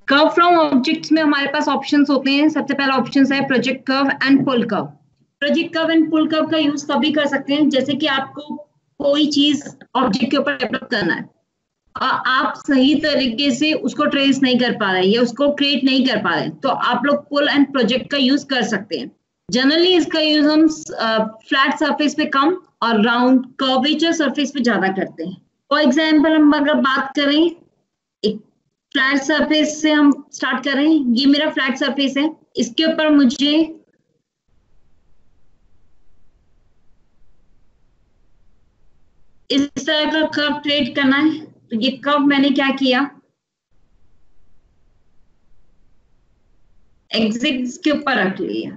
Curve from objects में हमारे पास options होते हैं। सबसे पहला ऑप्शन है project curve and pull curve. Project curve and pull curve का यूज कभी कर सकते हैं, जैसे कि आपको कोई चीज ऑब्जेक्ट के ऊपर डेवलप करना है और आप सही तरीके से उसको ट्रेस नहीं कर पा रहे या उसको क्रिएट नहीं कर पा रहे, तो आप लोग पुल एंड प्रोजेक्ट का यूज कर सकते हैं। जनरली इसका यूज हम फ्लैट सरफेस पे कम और राउंड कर्वेचर सरफेस पे ज्यादा करते हैं। फॉर एग्जाम्पल हम अगर बात करें, एक फ्लैट सरफेस से हम स्टार्ट कर रहे हैं। ये मेरा फ्लैट सरफेस है, इसके ऊपर मुझे इस तरह का कर्व क्रिएट करना है। तो ये कर्व मैंने क्या किया, एक्सिस के ऊपर रख लिया।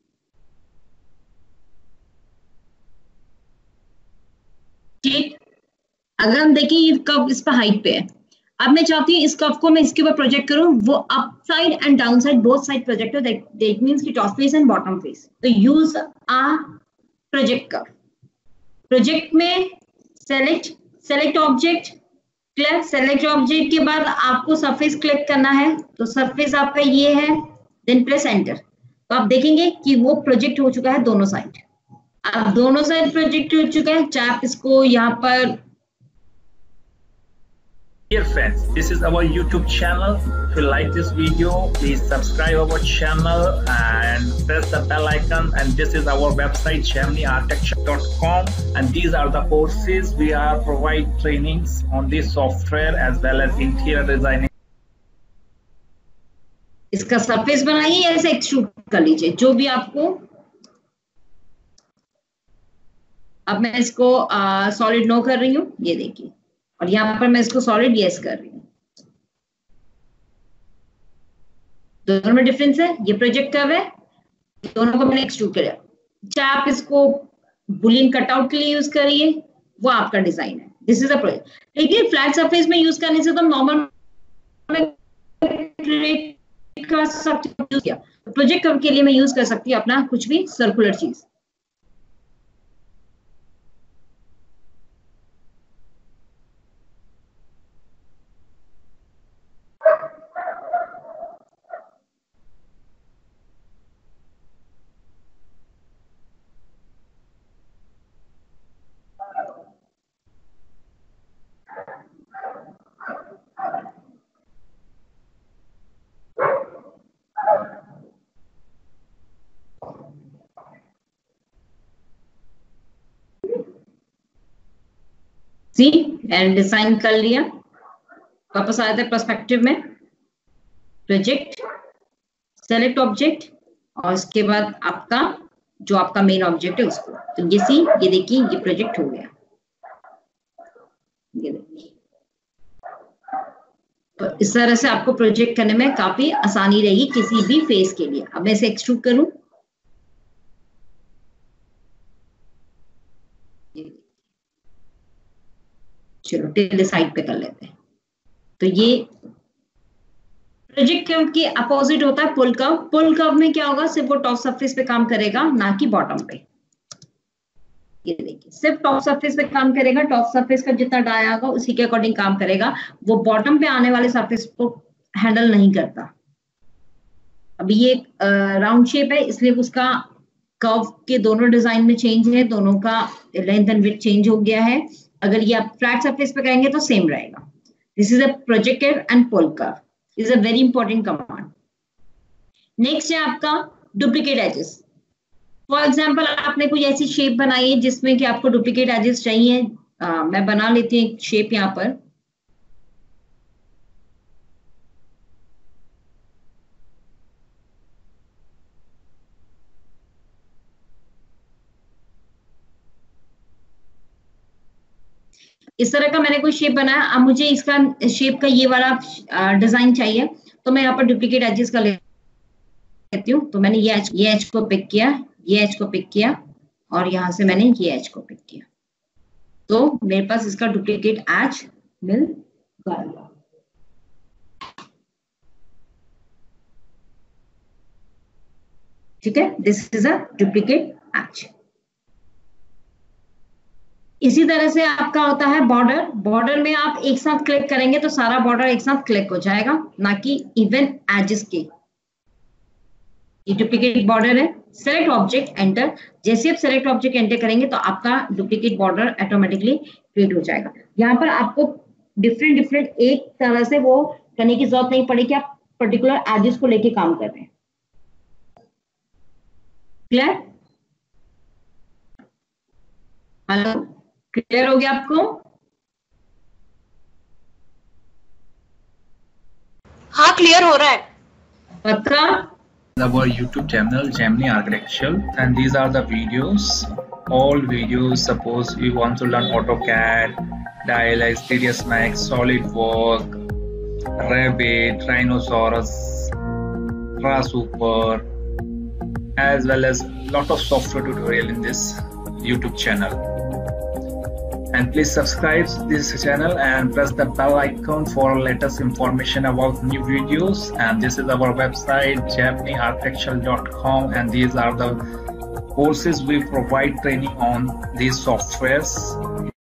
ठीक, अगर हम देखें ये कर्व इस पर हाइट पे है। अब मैं चाहती हूँ इस कर्व को मैं इसके ऊपर प्रोजेक्ट करूं, वो up side and down side both side project हो, दैट मींस कि top face and bottom face. तो use a project curve. Project में select object, clear. Select object के बाद आपको सरफेस क्लिक करना है, तो सरफेस आपका ये है, देन प्रेस एंटर। तो आप देखेंगे कि वो प्रोजेक्ट हो चुका है दोनों साइड। अब दोनों साइड प्रोजेक्ट हो चुका है, चाहे आप इसको यहाँ पर। Dear friends, this is our YouTube channel. If you like this video, please subscribe our channel and press the bell icon. And this is our website, geminiarchitecture.com. And these are the courses we are provide trainings on this software as well as interior designing. इसका surface बनाइए, ऐसे extrude कर लीजिए, जो भी आपको। अब मैं इसको सॉलिड नो कर रही हूँ, ये देखिए, और यहाँ पर मैं इसको सॉलिड यस कर रही हूँ। दोनों में डिफरेंस है, ये प्रोजेक्ट कर्व है, दोनों को मैंने एक्सट्रूड किया। चाहे आप इसको बुलियन कटआउट के लिए यूज करिए, वो आपका डिजाइन है। This is a project. लेकिन फ्लैट सरफेस में यूज करने से तो नॉर्मल का सब यूज किया, प्रोजेक्ट कर्व के लिए मैं यूज कर सकती हूँ अपना कुछ भी सर्कुलर चीज। सी एंड डिजाइन कर लिया, वापस आया था पर्सपेक्टिव में, प्रोजेक्ट, सेलेक्ट ऑब्जेक्ट, और उसके बाद आपका जो आपका मेन ऑब्जेक्ट है उसको। तो ये सी, ये देखिए, ये प्रोजेक्ट हो गया, ये देखिए। तो इस तरह से आपको प्रोजेक्ट करने में काफी आसानी रहेगी किसी भी फेस के लिए। अब मैं इसे एक्सट्रूड करूं, चलो टिल साइड पे कर लेते हैं। तो ये प्रोजेक्ट कर्व के अपोजिट होता है पुल कर्व। पुल कर्व में क्या होगा, सिर्फ वो टॉप सरफेस पे काम करेगा, ना कि बॉटम पे। ये देखिए, सिर्फ टॉप सरफेस पे काम करेगा, टॉप सरफेस का जितना डाया होगा उसी के अकॉर्डिंग काम करेगा, वो बॉटम पे आने वाले सरफेस को हैंडल नहीं करता। अभी ये राउंड शेप है, इसलिए उसका कर्व के दोनों डिजाइन में चेंज है, दोनों का लेंथ एंड विड्थ चेंज हो गया है। अगर ये आप फ्लैट सरफेस पे करेंगे तो सेम रहेगा। This is a project curve and pull curve, is a very important command. Next है आपका डुप्लीकेट एजेस। फॉर एग्जाम्पल आपने कोई ऐसी शेप बनाई है जिसमें कि आपको डुप्लीकेट एजेस चाहिए। मैं बना लेती हूँ एक शेप यहाँ पर। इस तरह का मैंने कोई शेप बनाया। अब मुझे इसका शेप का ये वाला डिजाइन चाहिए, तो मैं यहाँ पर डुप्लीकेट एजेस का लेती हूँ। तो मैंने ये एज को पिक किया, ये एज को पिक किया, और यहां से मैंने ये एज को पिक किया, तो मेरे पास इसका डुप्लीकेट एज मिल गया। ठीक है, this is a duplicate edge. इसी तरह से आपका होता है बॉर्डर। बॉर्डर में आप एक साथ क्लिक करेंगे तो सारा बॉर्डर एक साथ क्लिक हो जाएगा, ना कि इवन एजेस के। ये डुप्लीकेट बॉर्डर है। सेलेक्ट ऑब्जेक्ट एंटर, जैसे आप सेलेक्ट ऑब्जेक्ट एंटर करेंगे तो आपका डुप्लीकेट बॉर्डर ऑटोमेटिकली क्रिएट हो जाएगा। यहाँ पर आपको डिफरेंट एक तरह से वो करने की जरूरत नहीं पड़ेगी, आप पर्टिकुलर एजेस को लेके काम कर रहे हैं। क्लियर? हेलो, क्लियर हो गया आपको? हाँ, क्लियर हो रहा है। पक्का? Our YouTube channel Gemini Architecture, and these are the videos, all videos. Suppose you want to learn AutoCAD, Dialux, 3ds Max, SolidWorks, Revit, Rhinoceros, Super, as well as lot of software tutorial in this YouTube channel. And please subscribe this channel and press the bell icon for latest information about new videos. And this is our website geminiarchitecture.com, and these are the courses we provide training on these softwares.